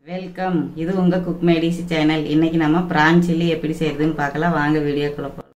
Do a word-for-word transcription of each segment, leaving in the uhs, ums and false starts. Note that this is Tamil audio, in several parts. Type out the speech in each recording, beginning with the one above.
வெல்கம். இது உங்க குக் மேடிசி சேனல். இன்னைக்கு நம்ம பிரான் சில்லி எப்படி செய்யறதுன்னு பார்க்கலாம். வாங்க வீடியோக்குள்ள போலாம்.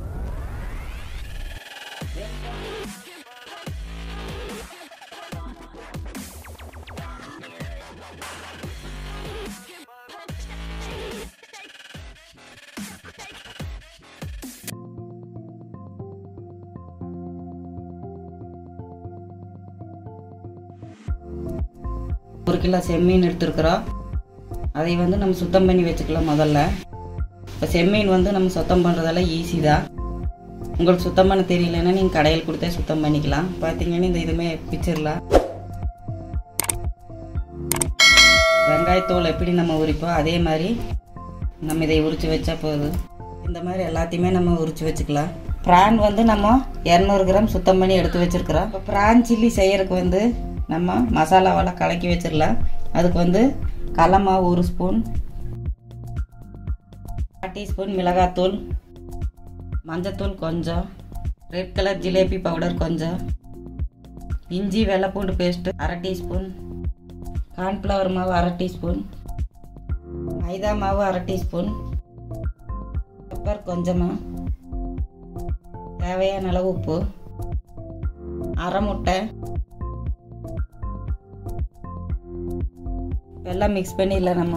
ஒரு கிலோ செம்மீன் எடுத்துருக்குறோம். அதை வந்து நம்ம சுத்தம் பண்ணி வச்சுக்கலாம். முதல்ல இப்போ செம்மீன் வந்து நம்ம சுத்தம் பண்ணுறதெல்லாம் ஈஸி தான். உங்களுக்கு சுத்தம் பண்ண தெரியலன்னா நீங்கள் கடையில் கொடுத்தே சுத்தம் பண்ணிக்கலாம். பார்த்தீங்கன்னா இந்த இதுவுமே பிச்சிடலாம். வெங்காயத்தோல் எப்படி நம்ம உரிப்போம் அதே மாதிரி நம்ம இதை உரித்து வச்சா போதும். இந்த மாதிரி எல்லாத்தையுமே நம்ம உரித்து வச்சுக்கலாம். ப்ரான் வந்து நம்ம இரநூறு கிராம் சுத்தம் பண்ணி எடுத்து வச்சுருக்குறோம். இப்போ ப்ரான் சில்லி செய்யறதுக்கு வந்து நம்ம மசாலாவெல்லாம் கலக்கி வச்சிடலாம். அதுக்கு வந்து கடலை மாவு ஒரு ஸ்பூன், அரை டீஸ்பூன் மிளகாத்தூள், மஞ்சத்தூள் கொஞ்சம், ரெட் கலர் ஜிலேபி பவுடர் கொஞ்சம், இஞ்சி வெள்ளைப்பூண்டு பேஸ்ட்டு அரை டீஸ்பூன், கார்ன்ஃப்ளவர் மாவு அரை டீஸ்பூன், மைதா மாவு அரை டீஸ்பூன், பெப்பர் கொஞ்சமாக, தேவையான அளவு உப்பு, அரை முட்டை எல்லாம் மிக்ஸ் பண்ணிடலாம். நம்ம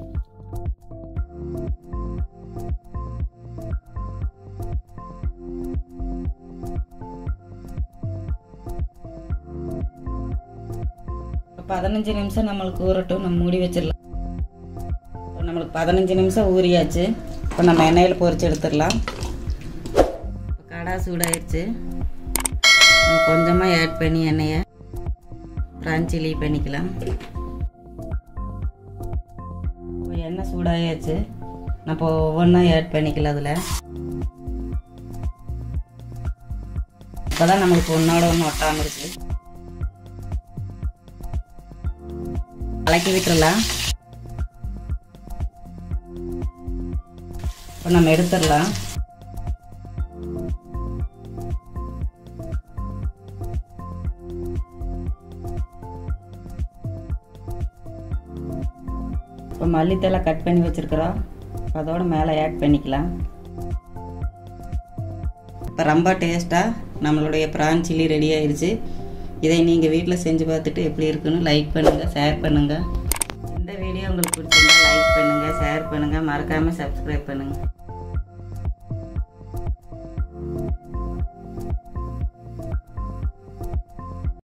பதினஞ்சு நிமிஷம் நம்மளுக்கு ஊறட்டும். நம்ம மூடி வச்சிடலாம். இப்போ நம்மளுக்கு பதினஞ்சு நிமிஷம் ஊறியாச்சு. இப்போ நம்ம எண்ணெயில் பொரிச்சு எடுத்துடலாம். இப்போ கடா சூடாயிருச்சு. நம்ம கொஞ்சமாக ஆட் பண்ணி எண்ணெயை பிரான் சில்லி பண்ணிக்கலாம். எண்ணெய் சூடாயாச்சு. நம்ம ஒவ்வொன்றா ஆட் பண்ணிக்கலாம். அதில் இப்போதான் நம்மளுக்கு ஒன்றோட ஒன்று ஒட்டாமல் இருக்கு. கலக்கி விட்டுடலாம். இப்போ நம்ம எடுத்துடலாம். இப்போ மல்லித்தலை கட் பண்ணி வச்சுருக்குறோம். அதோட மேலே ஆட் பண்ணிக்கலாம். இப்போ ரொம்ப டேஸ்ட்டாக நம்மளுடைய ப்ரான் சில்லி ரெடி ஆயிடுச்சு. இதை நீங்கள் வீட்டில் செஞ்சு பார்த்துட்டு எப்படி இருக்குன்னு லைக் பண்ணுங்கள், ஷேர் பண்ணுங்கள். இந்த வீடியோ உங்களுக்கு பிடிச்சிருந்தா லைக் பண்ணுங்கள், ஷேர் பண்ணுங்கள், மறக்காமல் சப்ஸ்கிரைப் பண்ணுங்கள்.